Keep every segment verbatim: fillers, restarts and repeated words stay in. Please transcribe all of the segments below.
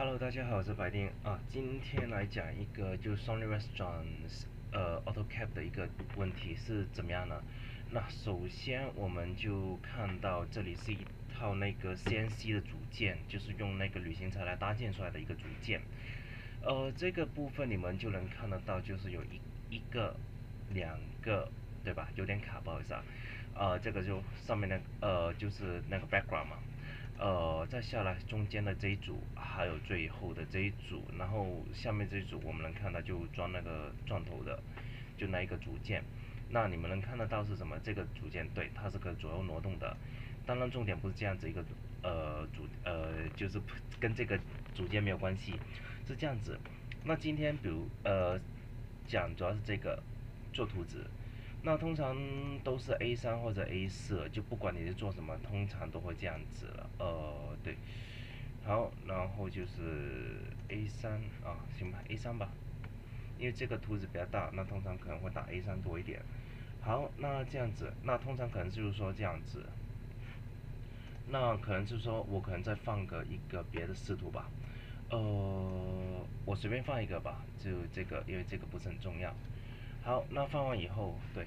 Hello，大家好，我是白丁啊。今天来讲一个就 Sony Restaurants 呃 AutoCAD 的一个问题是怎么样呢？那首先我们就看到这里是一套那个 C N C 的组件，就是用那个旅行材来搭建出来的一个组件。呃，这个部分你们就能看得到，就是有一一个、两个，对吧？有点卡，不好意思啊。呃，这个就上面那个呃就是那个 background 嘛。呃，再下来中间的这一组，还有最后的这一组，然后下面这一组我们能看到就装那个钻头的，就那一个组件。那你们能看得到是什么？这个组件对，它是可左右挪动的。当然重点不是这样子一个呃组呃，就是跟这个组件没有关系，是这样子。那今天比如呃讲主要是这个做图纸。那通常都是 A 三 或者 A 四，就不管你是做什么，通常都会这样子了。呃，对，好，然后就是 A 三 啊，行吧 ，A 三 吧，因为这个图纸比较大，那通常可能会打 A 三 多一点。好，那这样子，那通常可能就是说这样子，那可能就是说我可能再放个一个别的视图吧。呃，我随便放一个吧，就这个，因为这个不是很重要。好，那放完以后，对，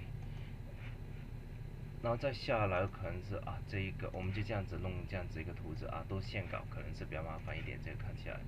然后再下来可能是啊这一个，我们就这样子弄这样子一个图纸啊，都线稿可能是比较麻烦一点，这个看起来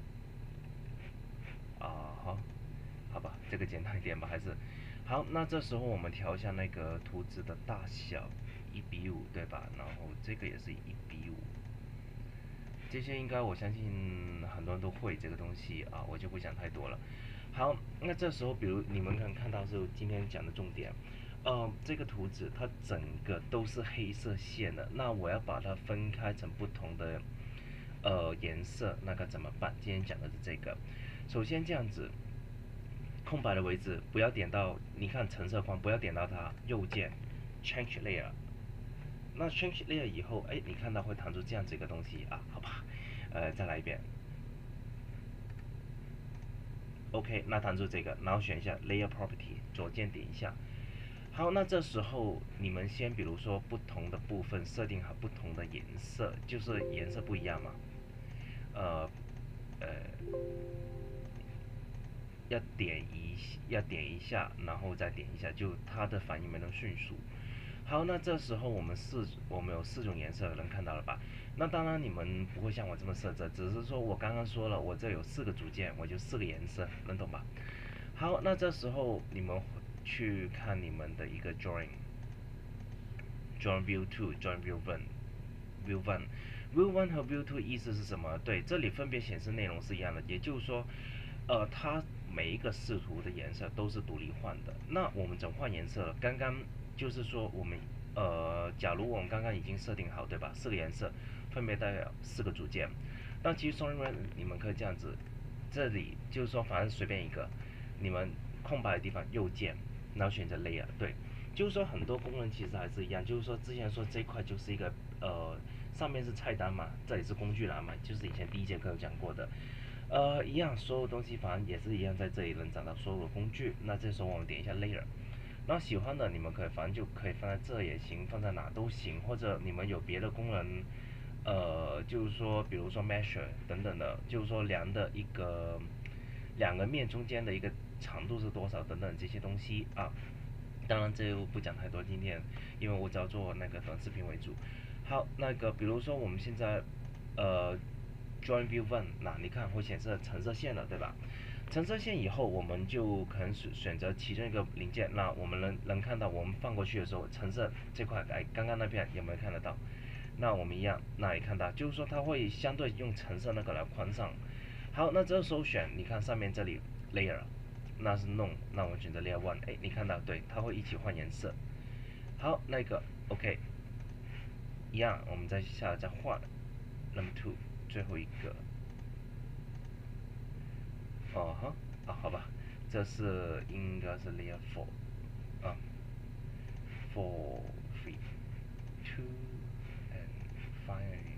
啊好，好吧，这个简单一点吧，还是好。那这时候我们调一下那个图纸的大小，一比五对吧？然后这个也是一比五，这些应该我相信很多人都会这个东西啊，我就不讲太多了。好，那这时候比如你们可能看到是今天讲的重点，呃，这个图纸它整个都是黑色线的，那我要把它分开成不同的呃颜色，那该怎么办？今天讲的是这个。首先这样子，空白的位置不要点到，你看橙色框不要点到它，右键 Change Layer。那 Change Layer 以后，哎，你看到会弹出这样子一个东西啊，好吧？呃，再来一遍。OK，那弹出这个，然后选一下 Layer Property，左键点一下。好，那这时候你们先比如说不同的部分设定好不同的颜色，就是颜色不一样嘛。呃呃，要点一要点一下，然后再点一下，就它的反应没那么迅速。好，那这时候我们四我们有四种颜色，能看到了吧？那当然你们不会像我这么设置，只是说我刚刚说了，我这有四个组件，我就四个颜色，能懂吧？好，那这时候你们去看你们的一个 drawing，drawing view two，drawing view one，view one，view one 和 view two 意思是什么？对，这里分别显示内容是一样的，也就是说，呃，它每一个视图的颜色都是独立换的。那我们怎么换颜色了？刚刚就是说我们呃，假如我们刚刚已经设定好，对吧？四个颜色分别代表四个组件。那其实 Sony Run 你们可以这样子，这里就是说反正随便一个，你们空白的地方右键，然后选择 Layer， 对，就是说很多功能其实还是一样，就是说之前说这一块就是一个呃，上面是菜单嘛，这里是工具栏嘛，就是以前第一节课有讲过的。呃，一样，所有东西反正也是一样，在这里能找到所有的工具。那这时候我们点一下 Layer，然后喜欢的你们可以反正就可以放在这也行，放在哪都行，或者你们有别的功能，呃，就是说比如说 Measure 等等的，就是说量的一个两个面中间的一个长度是多少等等这些东西啊。当然这就不讲太多，今天因为我只要做那个短视频为主。好，那个比如说我们现在呃 Join View One， 那你看会显示橙色线了，对吧？橙色线以后，我们就可能选选择其中一个零件，那我们能能看到，我们放过去的时候，橙色这块，哎，刚刚那片有没有看得到？那我们一样，那也看到，就是说它会相对用橙色那个来宽上。好，那这时候选，你看上面这里 Layer，那是弄，那我们选择 Layer One，哎，你看到对，它会一起换颜色。好，那个 OK，一样，我们再下来再换 Number Two，最后一个。哦哈，啊好吧，这是应该是 Layer Four，啊，Four Three Two and Finally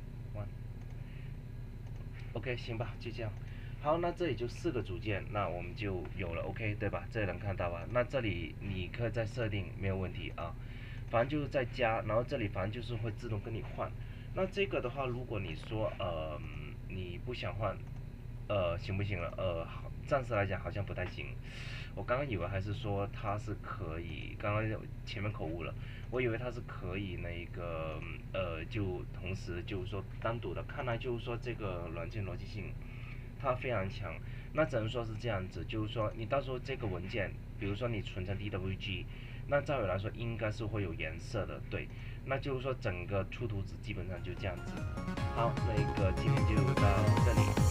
One。OK，行吧，就这样。好，那这里就四个组件，那我们就有了 OK，对吧？这里能看到吧？那这里你可以再设定，没有问题啊。反正就是再加，然后这里反正就是会自动跟你换。那这个的话，如果你说呃你不想换， 呃，行不行了？呃，好，暂时来讲好像不太行。我刚刚以为还是说它是可以，刚刚前面口误了，我以为它是可以那个呃，就同时就是说单独的，看来就是说这个软件逻辑性它非常强。那只能说是这样子，就是说你到时候这个文件，比如说你存成 D W G，那照理来说应该是会有颜色的，对。那就是说整个出图纸基本上就这样子。好，那个今天就到这里。